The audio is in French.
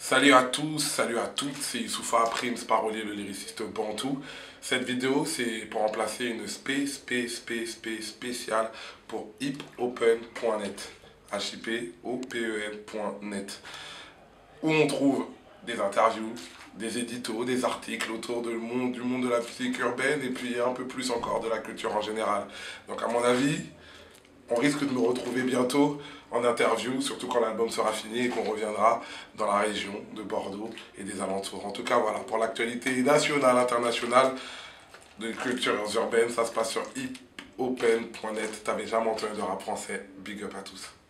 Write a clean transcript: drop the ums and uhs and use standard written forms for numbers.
Salut à tous, salut à toutes, c'est Youssoufa Prims, parolier le lyriciste Bantou. Cette vidéo c'est pour remplacer une spéciale pour hipopen.net, HIPOPEN.net, où on trouve des interviews, des éditos, des articles autour du monde de la musique urbaine et puis un peu plus encore de la culture en général. Donc à mon avis, on risque de nous retrouver bientôt en interview, surtout quand l'album sera fini et qu'on reviendra dans la région de Bordeaux et des alentours. En tout cas, voilà, pour l'actualité nationale, internationale de cultures urbaines, ça se passe sur hipopen.net. T'avais jamais entendu de rap français, big up à tous.